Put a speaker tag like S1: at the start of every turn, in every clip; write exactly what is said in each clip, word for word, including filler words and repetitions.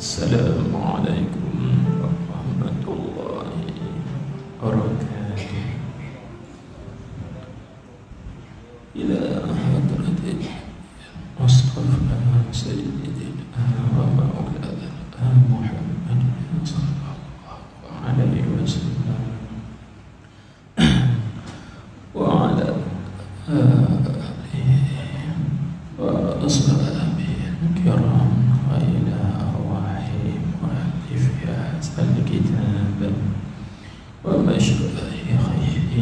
S1: Assalamualaikum warahmatullahi wabarakatuh. Ila hadratil Mustafa Sayyidina wa Maulana Muhammad sallallahu alaihi wasallam wa ala alihi wa ashabihi kiram wa ila الكتاب ومشايخه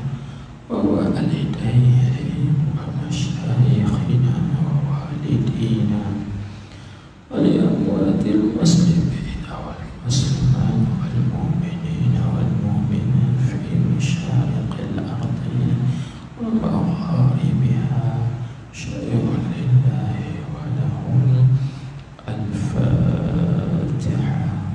S1: ووالديه ومشايخنا ووالدينا ولأموات المسلمين والمسلمات والمؤمنين والمؤمنات في مشارق الأرض ومغاربها شيء لله ولهم الفاتحة.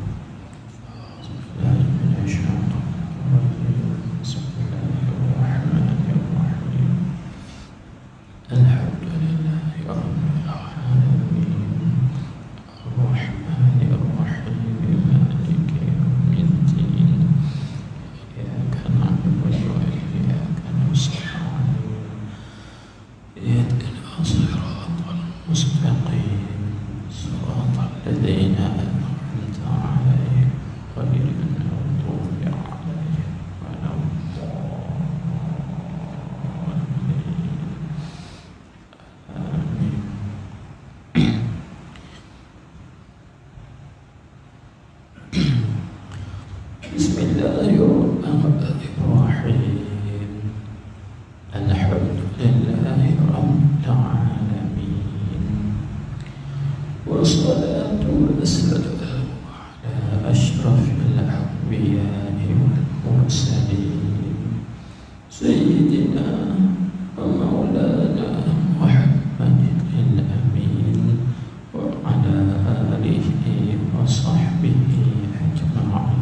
S1: Bismillahirrahmanirrahim. Alhamdulillahi rabbil alamin. Wassalatu wassalamu ala asyrafil anbiya'i wal mursalin Sayyidina wa maulana Muhammadin al-amin wa ala alihi wa sahbihi ajma'in.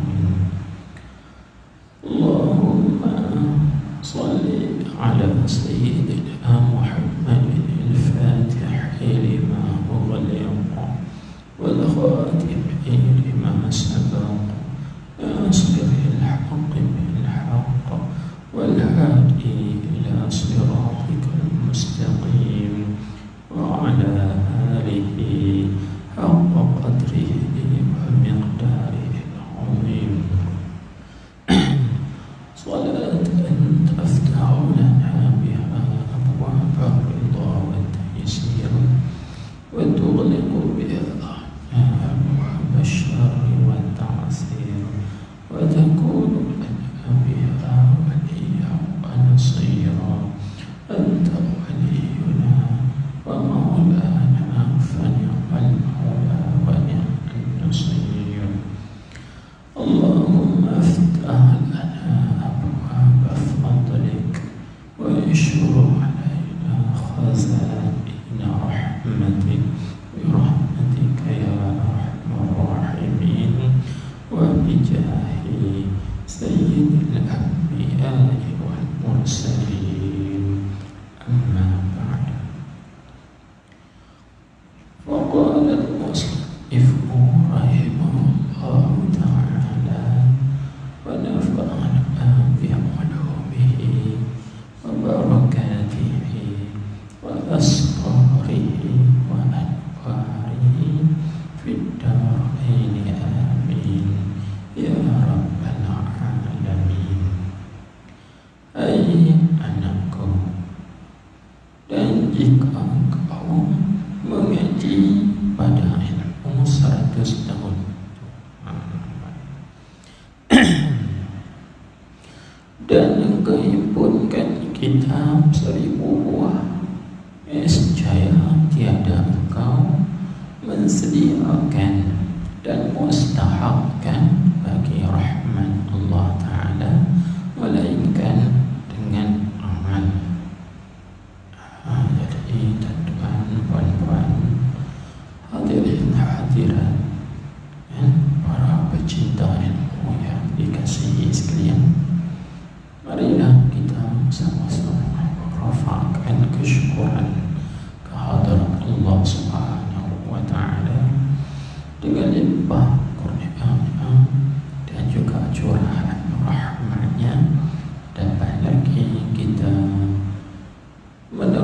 S1: Allahumma salli ala sayyidina Muhammadin al-fatihi lima ughliqa wal khatimi lima sabaqa nasiril haqqi bil haqq wal hadi ila siratikal mustaqim wa ala alihi haqqa qadrihi wa miqdarihi al-azim. صلاة تفتح لنا بها أبواب الرضا والتيسير وتغلق بها أبواب الشر والتعسير وتكون لنا بها وليا ونصيرا. أنت ولينا ومولانا فنعم المولى ونعم النصير. اللهم افتح لنا واشر علينا خزائن رحمتك برحمتك يا أرحم الراحمين وبجاه سيد الأنبياء والمرسلين. أما بعد، فقال المصنف رحمه الله تعالى ونفعنا بعلومه وبركاته وأسراره وأنواره في الدارين آمين يا رب العالمين. Hai anakku, dan jika engkau mengaji pada ilmu seratus tahun dan engkau himpunkan kitab seribu buah, nescaya tiada engkau mensediakan dan mustahakkan bagi rahmat Allah Ta'ala melainkan dengan amal. Jadi tuan-tuan, puan-puan, hadirin hadirat, para pecinta ilmu yang dikasihi sekalian, marilah kita sama-sama merafakkan kesyukuran kehadirat Allah Subhanahu wa Ta'ala dengan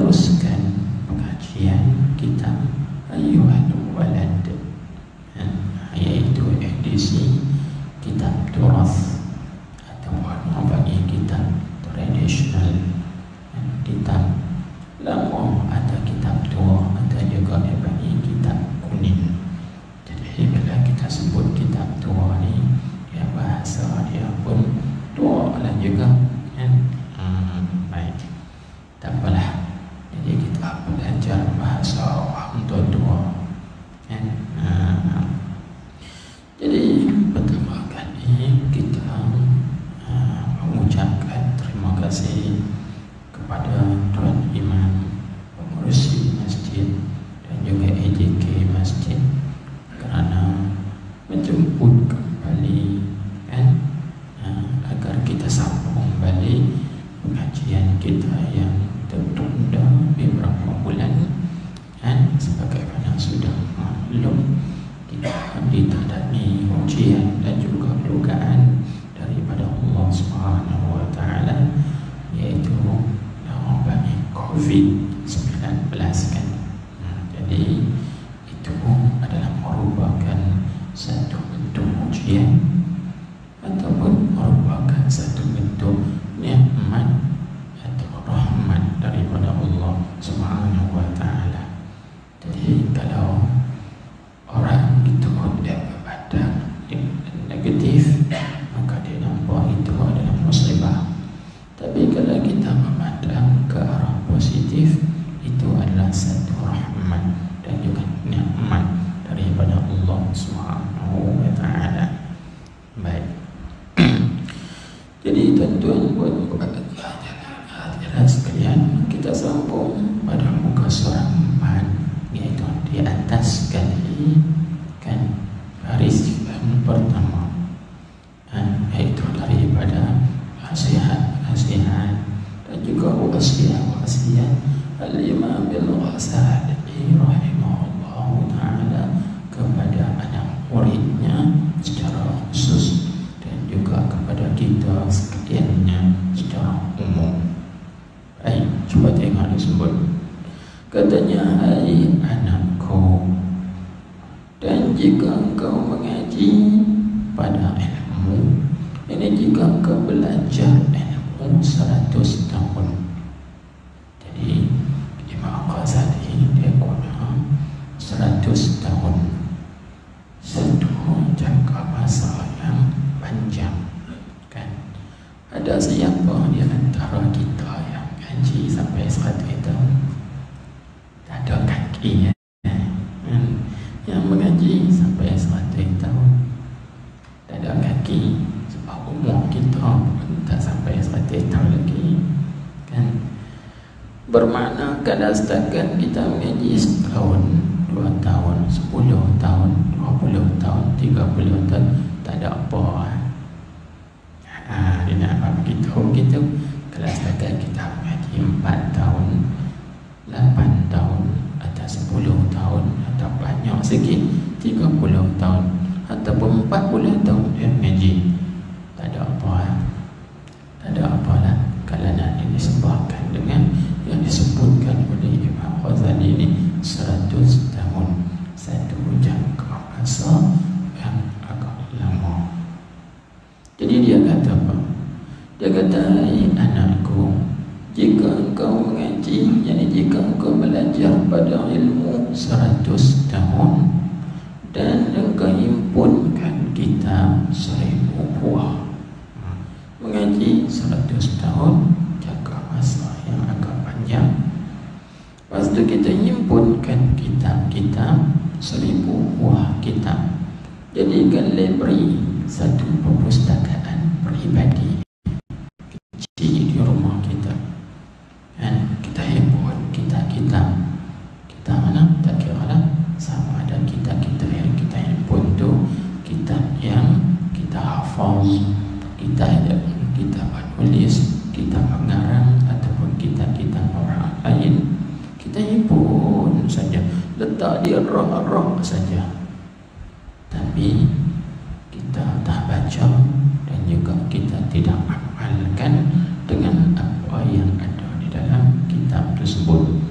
S1: meneruskan pengajian kitab Ayyuhal Walad, yaitu edisi kitab turas ataupun bagi kitab tradisional. Kitab lama ada kitab tua, ada juga bagi kitab kuning. Jadi bila kita sebut kitab tua ni, ya bahasa dia pun tua lah juga kan. Hmm, baik, tak apalah. Jadi kita belajar bahasa orang tua-tua kan. Hmm. Jadi pertama kali kita uh, mengucapkan terima kasih kepada Tuan Imam pengurusi masjid dan juga A J K masjid kerana menjemput kembali kan, uh, agar kita sambung balik pengajian kita yang tertunda beberapa bulan kan. Sebagaimana sudah maklum, kita ditadani ujian dan juga dugaan daripada Allah Subhanahu wa taala, yaitu bagi covid sembilan belas kan. Hmm, jadi itu adalah merupakan satu bentuk ujian ataupun merupakan satu bentuk nikmat atau rahmat daripada Allah Subhanahu wa taala. Jadi kalau orang itu dia memandang negatif, maka dia nampak itu adalah musibah. Tapi kalau kita memandang ke arah positif, itu adalah satu rahmat dan juga nikmat daripada Allah Subhanahu wa taala. Baik. Jadi tuan-tuan buat hadirin sekalian, kita sambung pada muka surat empat, iaitu di atas sekali kan, baris yang pertama, iaitu daripada nasihat-nasihat dan juga wasiat-wasiat Al-Imam Al-Ghazali rahimahullah ta'ala kepada anak muridnya secara khusus dan juga kepada kita sekaliannya secara umum. Baik, cuba tengok disebut. Katanya, hai anakku, dan jika engkau mengaji pada ilmu ini, jika engkau belajar ilmu seratus tahun. Jadi Imam Ghazali dia guna seratus tahun, satu jangka masa yang panjang kan. Ada siapa di antara kita yang ngaji sampai seratus tahun? Tak ada kaki ya. Yang mengaji sampai seratus tahun tak ada kaki, sebab umur kita pun tak sampai seratus tahun lagi kan. Bermakna kalau setakat kita mengaji setahun, dua tahun, sepuluh tahun, dua puluh tahun, tiga puluh tahun, tak ada apa. Ha, dia nak apa beritahu gitu. Kalau setakat kita mengaji empat tahun, lapan tahun, atau sepuluh tahun, atau banyak sikit tiga puluh tahun ataupun empat puluh tahun dia mengaji, tak ada apa. Tak ada apalah kalau nak disebabkan dengan yang disebutkan oleh Imam Ghazali ini seratus tahun, satu jangka masa yang agak lama. Jadi dia kata apa? Dia kata, hai anakku, jika engkau mengaji, yani jika engkau belajar pada ilmu seratus tahun dan engkau himpunkan kitab seribu buah, mengaji seratus tahun, jangka masa yang agak panjang. Lepas itu kita himpunkan kitab-kitab seribu buah kitab, jadikan library, satu perpustakaan peribadi kecil di rumah kita kan. Kita himpun kitab-kitab kita mana tak kira lah, sama ada kitab-kitab yang kita himpun tu kitab yang kita hafal, kita kita menulis, kita mengarang, ataupun kitab-kitab orang lain, kita himpun saja, letak di rak-rak saja, tapi kita tak baca dan juga kita tidak amalkan dengan apa yang ada di dalam kitab tersebut.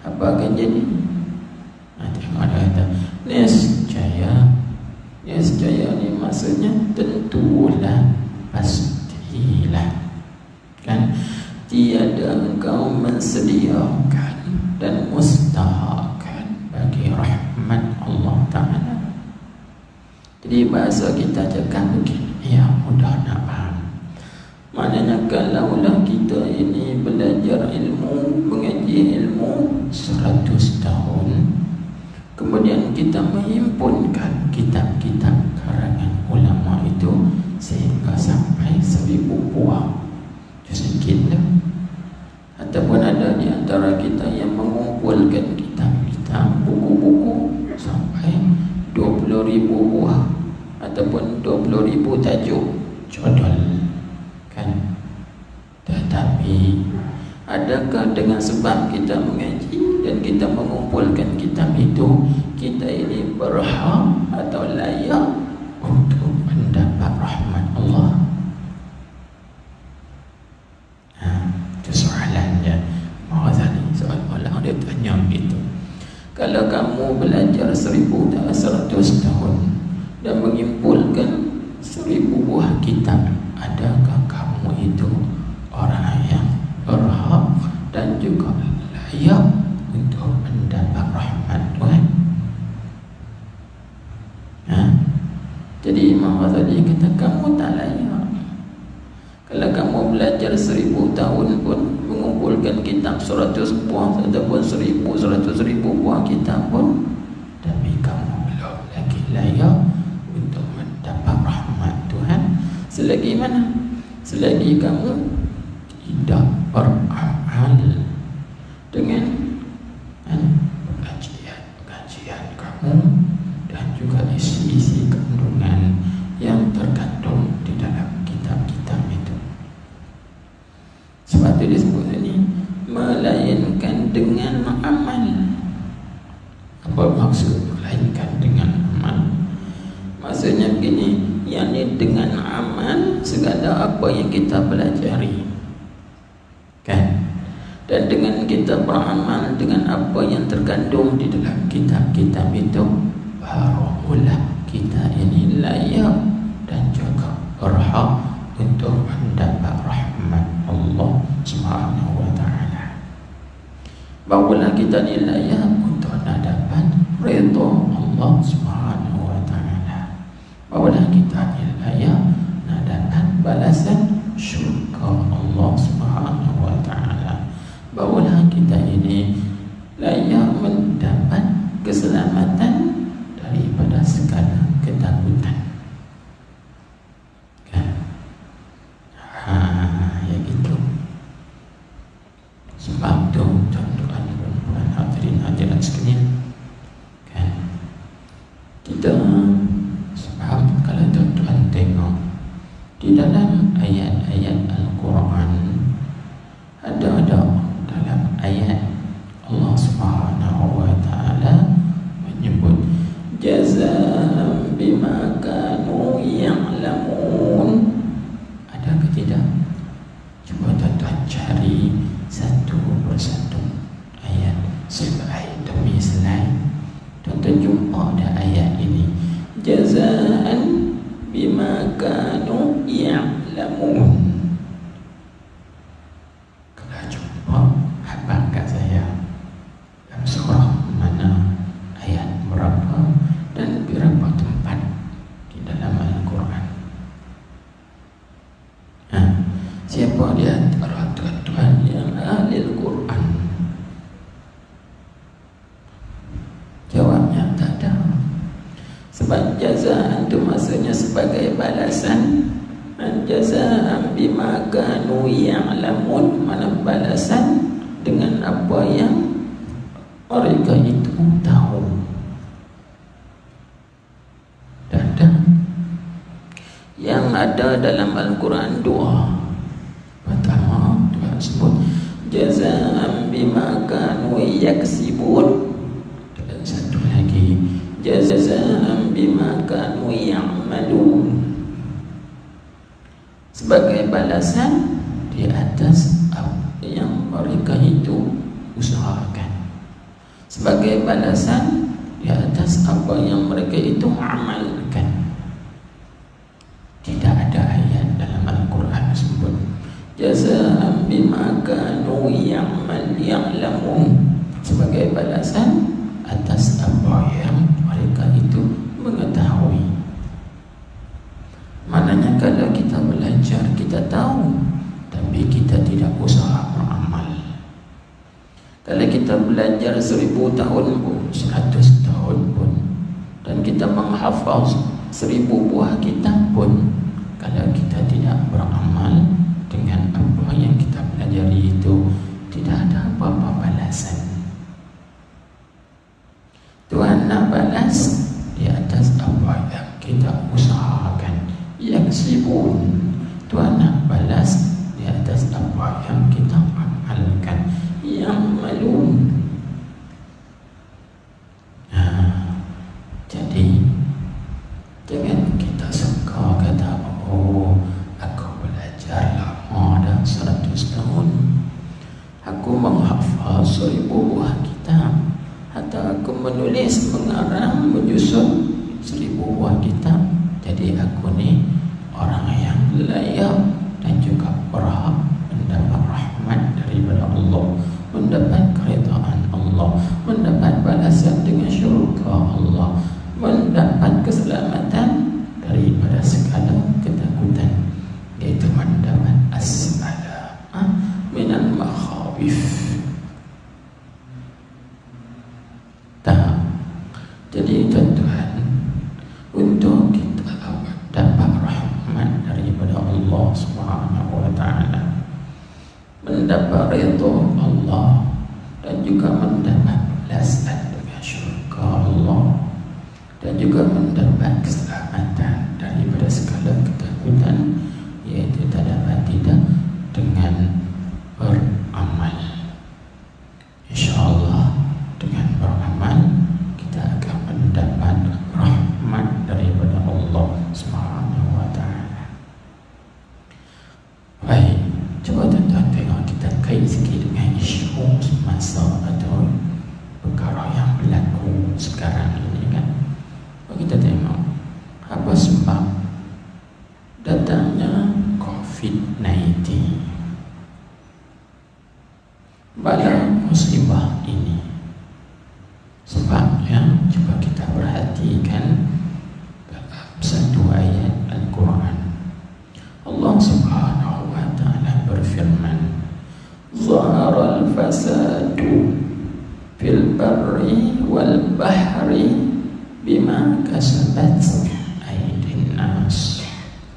S1: apa akan jadi? Nah, tengok ada kata niscaya. Niscaya ni maksudnya tentulah, pastilah, kan? Tiada engkau mensediakan dan mustahakkan bagi rahmat Allah Ta'ala. Jadi bahasa kita cakap begini, ya mudah nak faham. Maknanya kalaulah kita ini belajar ilmu, mengaji ilmu seratus tahun, kemudian kita menghimpunkan kitab-kitab karangan ulama itu sehingga sampai seribu buah, sedikitlah. Ataupun ada di antara kita yang mengumpulkan kitab-kitab, buku-buku sampai dua puluh ribu buah ataupun dua puluh ribu tajuk, jodol, kan? Tetapi adakah dengan sebab kita mengaji dan kita mengumpulkan kitab itu, kita ini berhak atau layak untuk mendapat rahmat Allah? Ha, itu soalannya. Mahazali soal Allah dia tanya gitu. Kalau kamu belajar seribu dan seratus tahun dan mengimpulkan seribu buah kitab, adakah kamu itu orang yang berhak dan juga layak untuk mendapat rahmat Tuhan? Ha? Jadi Imam Ghazali kata kamu tak layak. Kalau kamu belajar seribu tahun pun, mengumpulkan kitab seratus buah ataupun seribu, seratus ribu buah kitab pun, tapi kamu belum lagi layak untuk mendapat rahmat Tuhan. Selagi mana? Selagi kamu tidak beramal dengan pengajian-pengajian kamu dan juga isi-isi kandungan yang terkandung di dalam kitab-kitab itu. Sebab itu disebut ini melainkan dengan amal. Apa maksud melainkan dengan amal? Maksudnya begini, yakni dengan amal segala apa yang kita pelajari, kan? Dan dengan kita beramal dengan apa yang terkandung di dalam kitab-kitab itu, barulah kita ini layak dan juga berhak untuk mendapat rahmat Allah Subhanahu wa Ta'ala. Barulah kita ni layak untuk dapat redha Allah Subhanahu wa Ta'ala. Barulah kita ni layak dapat balasan syurga Allah Subhanahu wa Ta'ala. Barulah kita ini layak mendapat keselamatan daripada segala ketakutan. Kan? Ha, ya gitu. Sebab tu tuan-tuan dan puan hadirin hadirat sekalian, kan? Kita sebab kalau tuan-tuan tengok di dalam ayat-ayat Al-Quran, ada-ada dalam ayat Allah Subhanahu wa Ta'ala menyebut jazaa'an bima kanu ya'lamun. Ada ke tidak? Cuba tuan-tuan cari satu persatu ayat selai demi selai. Tuan-tuan jumpa ada ayat ini, jazaa'an bima kanu ya'lamun. Kalau jumpa, habaq kat saya dalam surah mana, ayat berapa dan berapa tempat di dalam Al-Quran. Ha, siapa di antara tuan-tuan yang ahli Al-Quran? Jawabnya tak ada. Sebab jazaan itu maksudnya sebagai balasan. Jazaan bima kanu ya'lamun, mana balasan dengan apa yang mereka itu tahu. Dan yang ada dalam Al-Quran dua. Pertama, Tuhan sebut jazaan bima kanu yaksibun. Dan satu lagi jazaan bima kanu ya'malun, sebagai balasan di atas apa yang mereka itu usahakan. sebagai balasan di atas apa yang mereka itu amalkan. Tidak ada ayat dalam Al-Quran sebut jazaa'an bima kanu ya'lamun, sebagai balasan atas apa yang mereka itu mengetahui. Maknanya kalau kita belajar, kita tahu, tapi kita tidak usaha beramal. Kalau kita belajar seribu tahun pun, seratus tahun pun, dan kita menghafaz seribu buah kitab pun, kalau kita tidak beramal dengan apa yang kita pelajari itu, tidak ada apa-apa balasan. Tuhan nak balas di atas apa yang kita usahakan. Yang sibuk, Tuhan nak balas di atas apa yang kita amalkan. Yang malu. Nah, jadi jangan kita suka kata, oh, aku belajar lama dah seratus tahun, aku menghafal seribu buah kitab, atau aku menulis, mengarang, menyusun seribu buah kitab. Jadi aku ni orang yang layak dan juga berhak mendapat rahmat daripada Allah, mendapat keridaan Allah, mendapat balasan dengan syurga Allah, mendapat keselamatan daripada segala ketakutan, iaitu mendapat as-salamah minal makhawif. Tak. Jadi tuan-tuan, untuk kita dapat rahmat daripada Allah Subhanahu wa taala, mendapat ridha Allah, dan juga mendapat balasan dengan syurga Allah, dan juga mendapat keselamatan daripada segala ketakutan, iaitu tak dapat tidak dengan beramal. InsyaAllah dengan beramal kita akan mendapat rahmat daripada Allah Subhanahu wa taala. Baik, coba tuan-tuan tengok, kita kait sikit dengan isu semasa atau perkara yang berlaku sekarang ini kan. Kita tengok apa sebab datangnya covid sembilan belas, bala musibah ini. Sebabnya coba kita perhatikan dalam satu ayat Al-Quran. Allah Subhanahu wa taala berfirman, "Zaharal fasadu fil barri wal bahri bima kasabat aydin nas."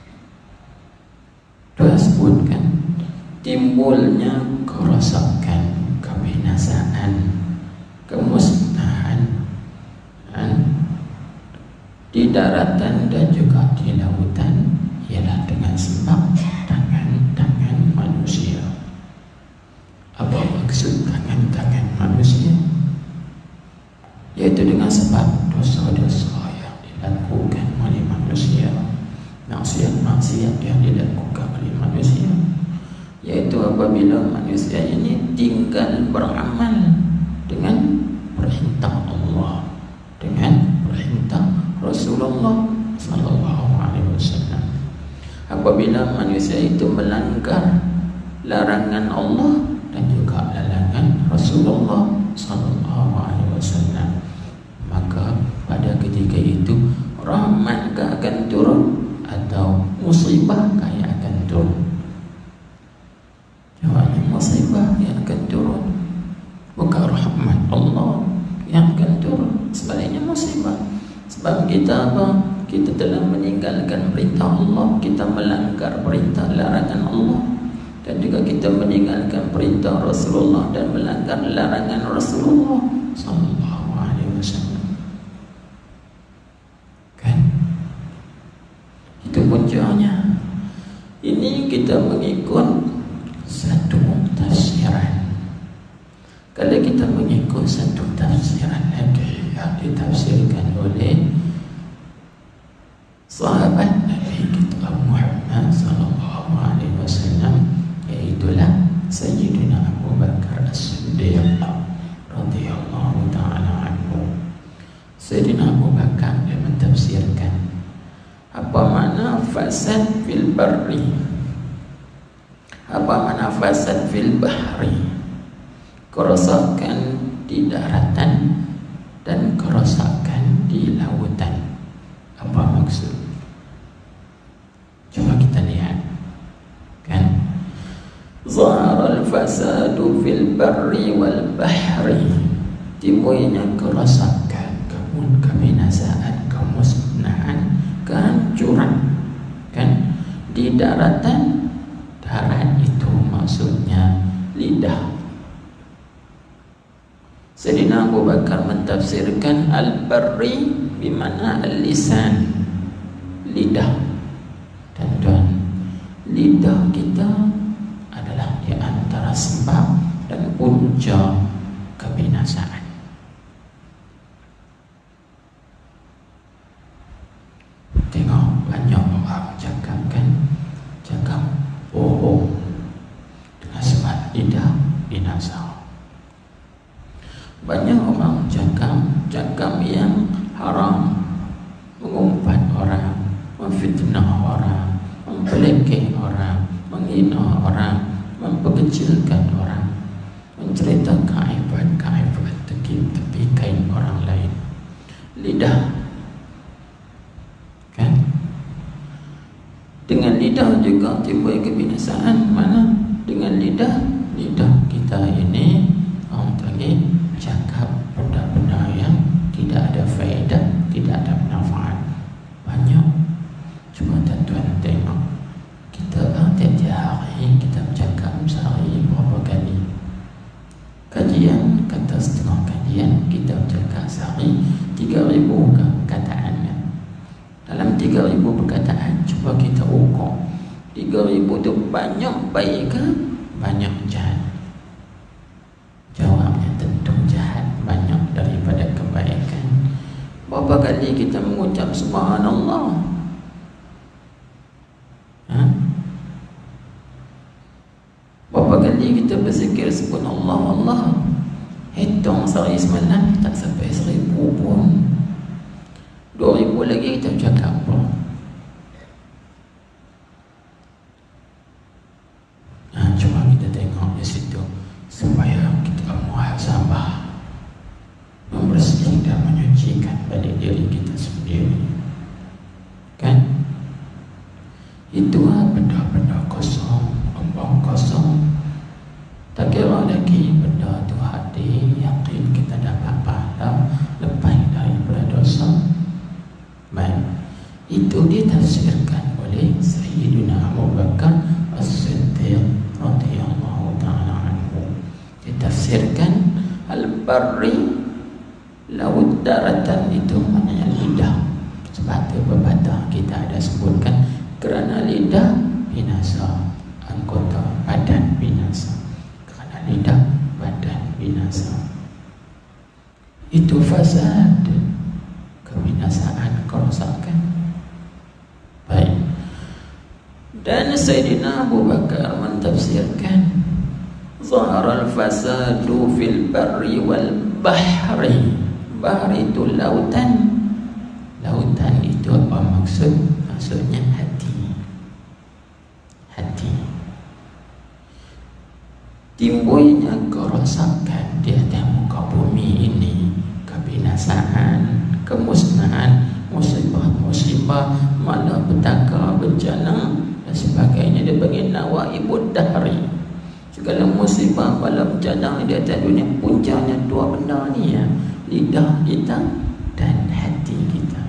S1: Dia sebutkan timbulnya kerosakan, kebinasaan, kemusnahan di daratan dan juga di lautan, ialah dengan sebab tangan-tangan manusia. Apa maksud tangan-tangan manusia? Yaitu dengan sebab dosa-dosa yang dilakukan oleh manusia, maksiat-maksiat yang dilakukan oleh manusia, yaitu apabila manusia ini tinggal beramal dengan perintah Allah, dengan perintah Rasulullah sallallahu alaihi wasallam. Apabila manusia itu melanggar larangan Allah dan juga larangan Rasulullah sallallahu alaihi wasallam, maka pada ketika itu rahmatkah akan turun atau musibahkah yang akan turun? Jawabnya musibah yang akan turun, bukan rahmat Allah yang akan turun. Sebaliknya musibah. Sebab kita apa? Kita telah meninggalkan perintah Allah, kita melanggar perintah larangan Allah, dan juga kita meninggalkan perintah Rasulullah dan melanggar larangan Rasulullah sallallahu alaihi wasallam. Kan? Itu puncanya. Ini kita mengikut satu tafsiran. Kalau kita mengikut satu tafsiran lagi yang ditafsirkan oleh sahabat Nabi kita Muhammad sallallahu alaihi wasallam, yaitulah Sayyidina Abu Bakar As-Siddiq radhiyallahu ta'ala fasad fil barri. Apa makna fasad fil bahri? Kerosakan di daratan dan kerosakan di lautan. Apa maksud? Coba kita lihat, kan? Zahara al-fasadu fil barri wal bahri. Timbulnya kerosakan, kemun kebinasaan, kemusnahan, kehancuran, kan? Di daratan. Darat itu maksudnya lidah. Sayyidina Abu Bakar mentafsirkan al-barri bimana al-lisan, lidah. Dan tuan, lidah kita adalah di antara sebab dan punca kebinasaan. Tengok banyak orang cakap, kan, cakap bohong dengan sebab lidah binasa. Banyak orang cakap cakap yang haram, mengumpat orang, memfitnah orang, mempelekeh orang, menghina orang, memperkecilkan orang, menceritakan keaiban-keaiban tepi kain orang lain. Lidah, kan? Dengan lidah juga timbul kebinasaan. Mana? Dengan lidah, lidah kita ini orang tadi cakap benda-benda yang tidak ada faedah, tidak ada manfaat. Banyak. Cuma tuan-tuan tengok, kita tiap-tiap hari kita bercakap sehari berapa kali. Kajian, kata setengah kajian, kita bercakap sehari tiga ribu perkataannya. Dalam tiga ribu perkataan, cuba kita ukur tiga ribu itu banyak baik ke banyak jahat? Jawabnya tentu jahat banyak daripada kebaikan. Berapa kali kita mengucap subhanallah? Ha? Berapa kali kita berzikir subhanallah Allah? Hitung sehari semalam tak sampai seribu pun. Dua ribu lagi kita bercakap apa? Nah, cuba kita tengok di situ supaya kita muhasabah, membersihkan dan menyucikan balik diri kita sendiri, kan? Itulah benda-benda kosong, ombang kosong. Tak kira lagi benda tu hati, yakin kita dapat pahala lepas daripada dosa. Baik, itu ditafsirkan oleh Sayyidina Abu Bakar As-Siddiq radhiyallahu ta'ala anhu. Ditafsirkan al-barri, laut daratan, itu maknanya lidah. Sebab itu pepatah kita ada sebutkan, kerana lidah binasa anggota badan binasa. Kerana lidah badan binasa. Itu fasad, kebinasaan, kerosakan. Baik. Dan Sayyidina Abu Bakar mentafsirkan zahara al-fasadu fil barri wal bahri. Bahri itu lautan. Lautan itu apa maksud? Maksudnya hati. Hati. Timbulnya kerosakan di atas muka bumi ini, kebinasaan, kemusnahan, musibah-musibah, malapetaka, bencana dan sebagainya. Dia bagi nawaibud dahri. Segala musibah, bala bencana di atas dunia, puncanya dua benda ni ya, lidah kita dan hati kita.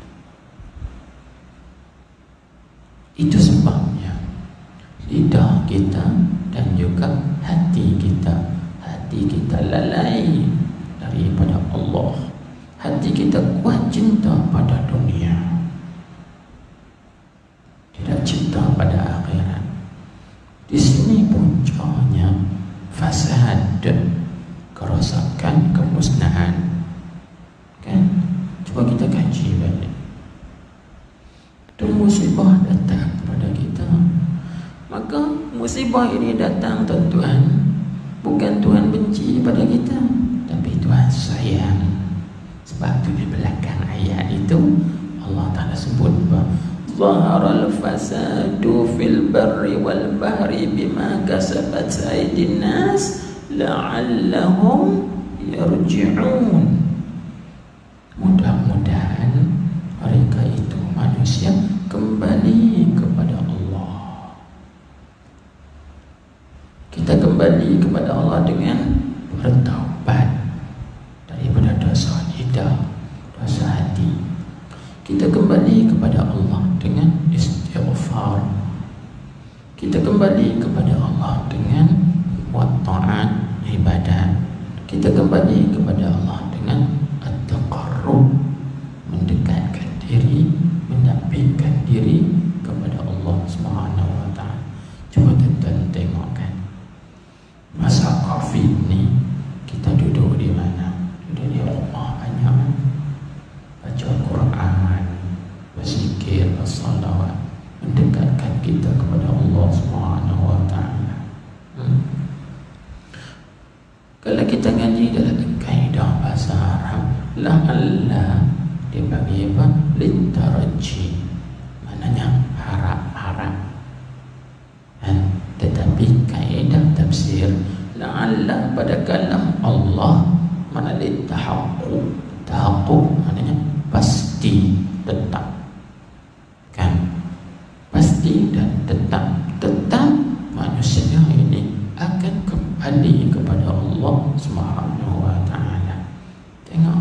S1: Itu sebabnya lidah kita dan juga hati kita. Hati kita lalai daripada Allah. Hati kita kuat cinta pada dunia, tidak cinta pada akhirat. Di sini puncanya fasad, kerosakan, kemusnahan. Kan? Coba kita kaji balik. Ada musibah datang kepada kita, maka musibah ini datang, tuan-tuan, bukan Tuhan benci pada kita, tapi Tuhan sayang. Sebab tu di belakang ayat itu Allah Ta'ala sebut bahawa zaharal fasadu fil barri wal bahri bima kasabat aydin nas la'allahum yarji'un. Mudah-mudahan mereka itu manusia kembali kepada Allah. Kita kembali kepada Allah dengan bertaubat daripada dosa lidah, dosa hati. Kita kembali kepada Allah dengan istighfar. Kita kembali kepada Allah dengan buat taat ibadat. Kita kembali kepada Allah dengan at-taqarrub, mendekatkan diri, mendapatkan diri kepada Allah Subhanahu wa taala. Coba tuan-tuan tengok kan, masa Covid ni kita duduk di mana? Duduk di rumah banyak, baca Quran, berzikir, bersolawat, mendekatkan kita kepada Allah Subhanahu wa taala. Hmm. Kalau kita ngaji dalam kaedah bahasa Arab, la'alla dia bagi apa? Litaraji, maknanya harap-harap. Dan tetapi kaedah tafsir la'alla pada kalam Allah mana litahaqqu, tahaqqu maknanya pasti, tetap. Kan? Pasti dan tetap. Tetap manusia ini akan kembali kepada Allah Subhanahu wa taala. Tengok.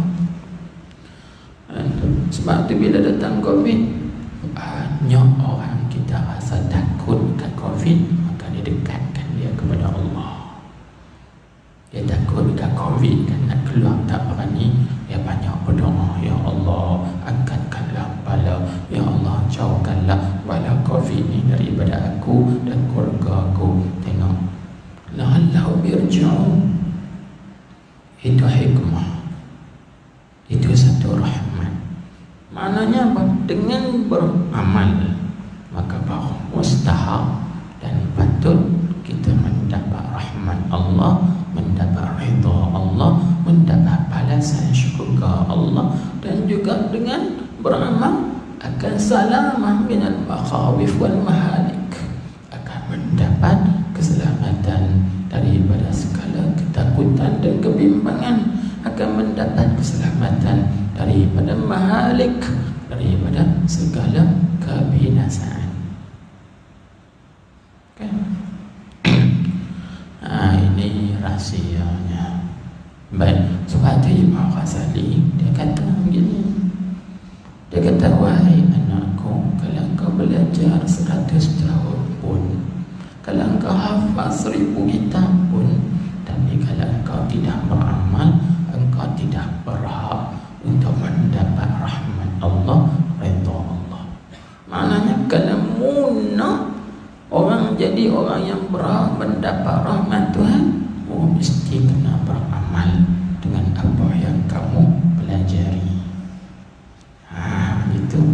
S1: Sebab tu bila datang Covid, banyak orang kita rasa takut kat Covid, maka dia dekatkan dia kepada Allah. Dia takut kat Covid kan, nak keluar tak berani, dia banyak berdoa, ya Allah angkatkanlah bala, ya Allah jauhkanlah bala Covid ni daripada aku dan keluarga aku. Tengok, la'allahu yarji'un. Itu hikmah, itu satu rahmat. Maknanya apa? Dengan beramal maka baru mustahak dan patut kita mendapat rahmat Allah, mendapat ridha Allah, mendapat balasan syurga Allah, dan juga dengan beramal akan salamah minal makhawif wal mahalik, akan mendapat keselamatan daripada segala ketakutan dan kebimbangan, akan mendapat keselamatan daripada mahalik, daripada segala kebinasaan. Kan? Nah, ini rahsianya. Baik, sebab itu Imam Ghazali dia kata begini. Dia kata, wahai anakku, kalau kau belajar seratus tahun pun, kalau engkau hafal seribu kitab pun, tapi kalau engkau tidak beramal, engkau tidak berhak untuk mendapat rahmat Allah, ridha Allah. Maknanya kalau muna orang jadi orang yang berhak mendapat rahmat Tuhan, oh mesti kena beramal dengan apa yang kamu pelajari. Ha, itu.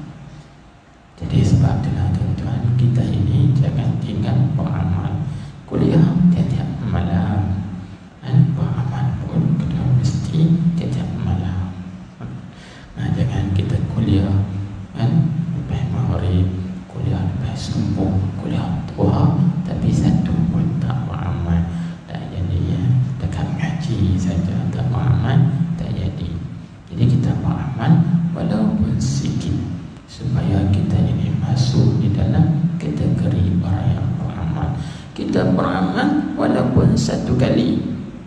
S1: Jadi sebab itulah tuan-tuan, kita ini jangan tinggal beramal. Kuliah tiap-tiap malam, dan beramal pun kena mesti tiap-tiap malam. Nah, jangan kita kuliah kan lepas maghrib, kuliah lepas subuh, kuliah duha, tapi satu pun tak beramal. Tak jadi ya, dekat ngaji saja tak beramal, tak jadi. Jadi kita beramal walaupun sikit, supaya kita ini masuk di dalam kategori orang yang beramal. Kita beramal walaupun satu kali,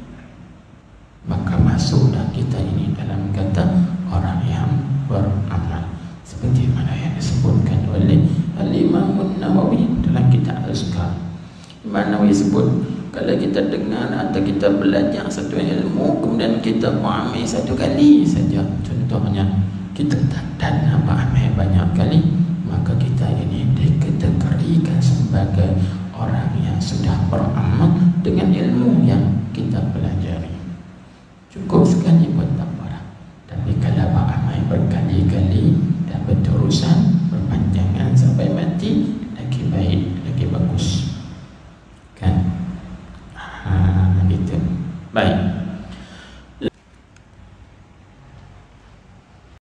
S1: maka masuklah kita ini dalam kata orang yang beramal, seperti mana yang disebutkan oleh Al-Imam An-Nawawi dalam kitab Azkar. Imam Nawawi sebut, kalau kita dengar atau kita belajar satu ilmu, kemudian kita beramal satu kali saja, contohnya kita tak dan beramal banyak kali, maka kita ini dikategorikan sebagai orang yang sudah beramal dengan ilmu yang kita pelajari. Cukup sekali buat tak parah. Tapi kalau beramal berkali-kali dan berterusan, berpanjangan sampai mati, lagi baik, lagi bagus. Kan? Ha, gitu. Baik.